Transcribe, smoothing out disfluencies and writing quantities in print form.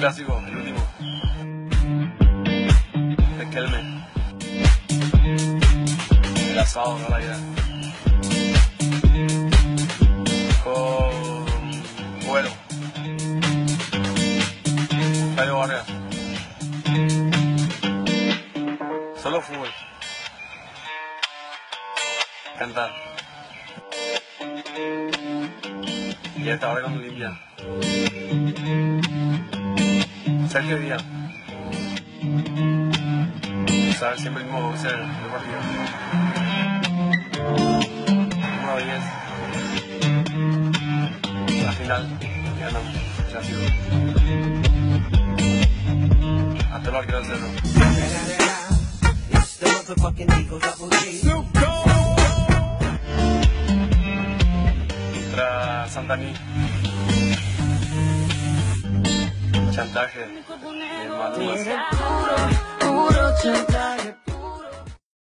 clásico, el último. De Kelme. El asado, no la vida. Con Bueno. Jairo Vargas. Solo fútbol. Cantar. Y hasta ahora con Olimpia. Sergio Díaz. Usar siempre el mismo 11 del partido. Número 10. La final. Ganamos. Clásico. Hasta el arquero del Cerro. Contra Santaní. Chantaje. El Maluma.